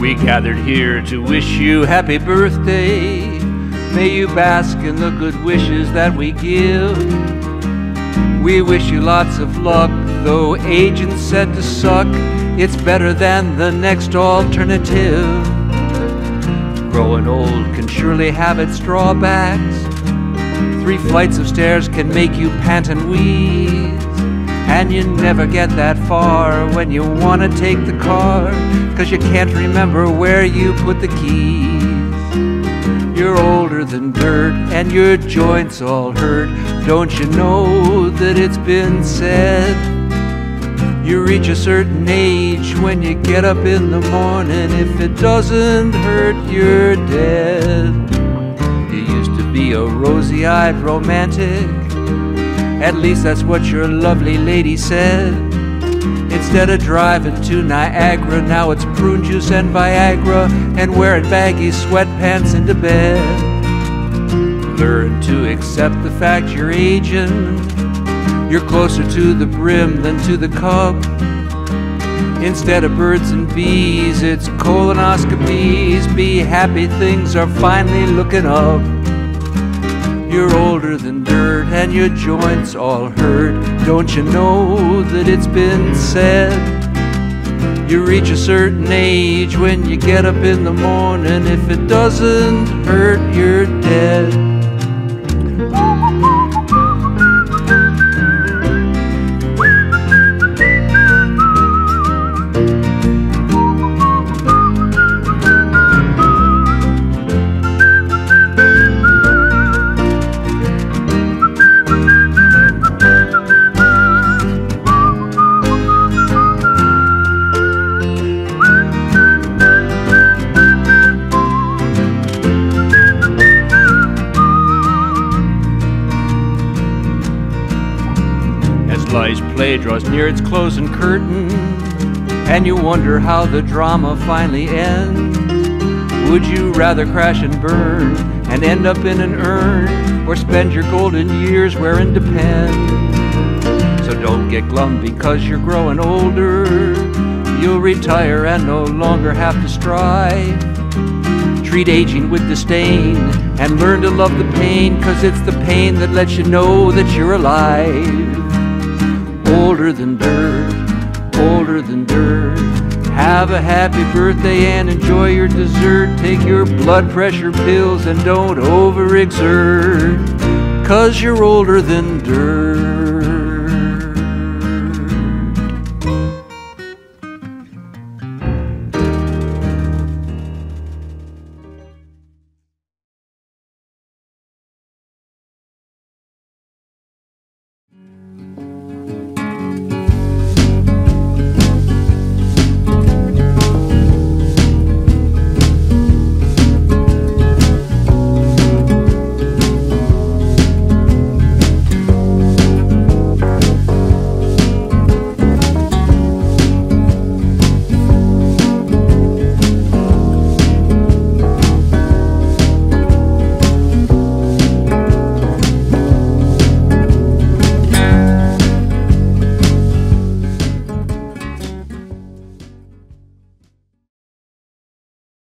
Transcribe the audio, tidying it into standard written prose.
We gathered here to wish you happy birthday. May you bask in the good wishes that we give. We wish you lots of luck, though aging's said to suck. It's better than the next alternative. Growing old can surely have its drawbacks. 3 flights of stairs can make you pant and wheeze. And you never get that far when you want to take the car, 'cause you can't remember where you put the keys. You're older than dirt and your joints all hurt. Don't you know that it's been said? You reach a certain age when you get up in the morning. If it doesn't hurt, you're dead. You used to be a rosy-eyed romantic. At least that's what your lovely lady said. Instead of driving to Niagara, now it's prune juice and Viagra and wearing baggy sweatpants into bed. Learn to accept the fact you're aging. You're closer to the brim than to the cup. Instead of birds and bees, it's colonoscopies. Be happy, things are finally looking up. You're older than dirt and your joints all hurt. Don't you know that it's been said? You reach a certain age when you get up in the morning. If it doesn't hurt, you're dead. Life's play draws near its closing curtain, and you wonder how the drama finally ends. Would you rather crash and burn and end up in an urn, or spend your golden years wearing Depend? So don't get glum because you're growing older. You'll retire and no longer have to strive. Treat aging with disdain and learn to love the pain, 'cause it's the pain that lets you know that you're alive. Older than dirt, older than dirt. Have a happy birthday and enjoy your dessert. Take your blood pressure pills and don't overexert, 'cause you're older than dirt.